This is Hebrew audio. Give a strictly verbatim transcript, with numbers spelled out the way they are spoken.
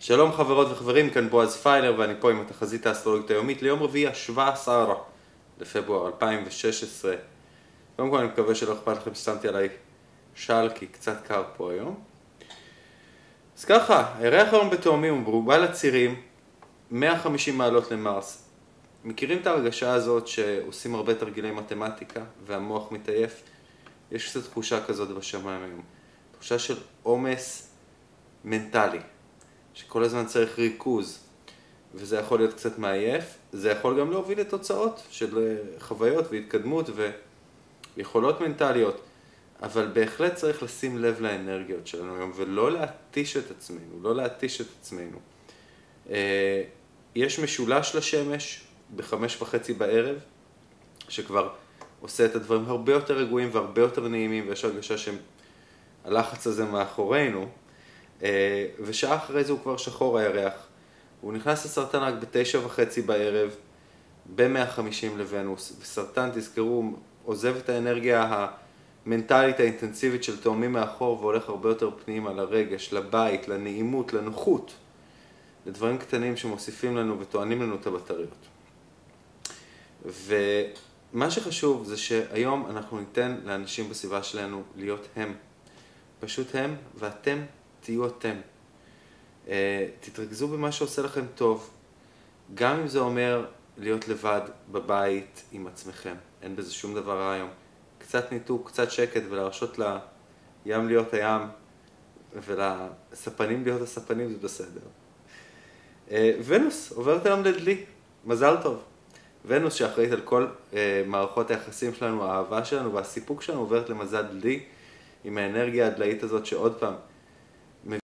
שלום חברות וחברים, כאן בועז פיילר ואני פה עם התחזית האסטרולוגית היומית ליום רביעי ה-שבעה עשר לפברואר אלפיים ושש עשרה. קודם כל אני מקווה שלא אכפת לכם ששמתי עליי של כי קצת קר פה היום. אז ככה, הירח היום בתאומים הוא מרובה לצירים, מאה וחמישים מעלות למרס. מכירים את ההרגשה הזאת שעושים הרבה תרגילי מתמטיקה והמוח מתעייף? יש קצת תחושה כזאת בשמיים היום. תחושה של עומס מנטלי. שכל הזמן צריך ריכוז, וזה יכול להיות קצת מעייף, זה יכול גם להוביל לתוצאות של חוויות והתקדמות ויכולות מנטליות, אבל בהחלט צריך לשים לב לאנרגיות שלנו היום, ולא להתיש את עצמנו, לא להתיש את עצמנו. יש משולש לשמש בחמש וחצי בערב, שכבר עושה את הדברים הרבה יותר רגועים והרבה יותר נעימים, ויש הרגשה שהלחץ הזה מאחורינו, ושעה אחרי זה הוא כבר שחור הירח. הוא נכנס לסרטן רק בתשע וחצי בערב, ב-מאה וחמישים לוונוס. וסרטן, תזכרו, עוזב את האנרגיה המנטלית האינטנסיבית של תאומים מאחור, והולך הרבה יותר פנימה לרגש, לבית, לנעימות, לנוחות, לדברים קטנים שמוסיפים לנו וטוענים לנו את הבטריות. ומה שחשוב זה שהיום אנחנו ניתן לאנשים בסביבה שלנו להיות הם. פשוט הם, ואתם תהיו אתם. Uh, תתרכזו במה שעושה לכם טוב, גם אם זה אומר להיות לבד בבית עם עצמכם. אין בזה שום דבר רע היום. קצת ניתוק, קצת שקט, ולהרשות לים להיות הים, ולספנים להיות הספנים, זה בסדר. Uh, ונוס עוברת היום לדלי, מזל טוב. ונוס שאחראית על כל uh, מערכות היחסים שלנו, האהבה שלנו והסיפוק שלנו, עוברת למזל דלי, עם האנרגיה הדלאית הזאת שעוד פעם,